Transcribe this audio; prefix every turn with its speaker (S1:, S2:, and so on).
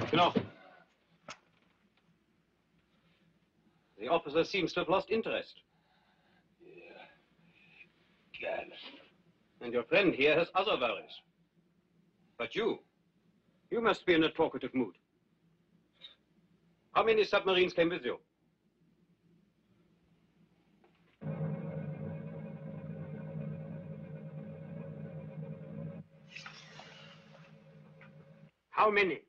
S1: No. The officer seems to have lost interest.
S2: Yeah. Got it.
S1: And your friend here has other worries. But you must be in a talkative mood. How many submarines came with you? How many?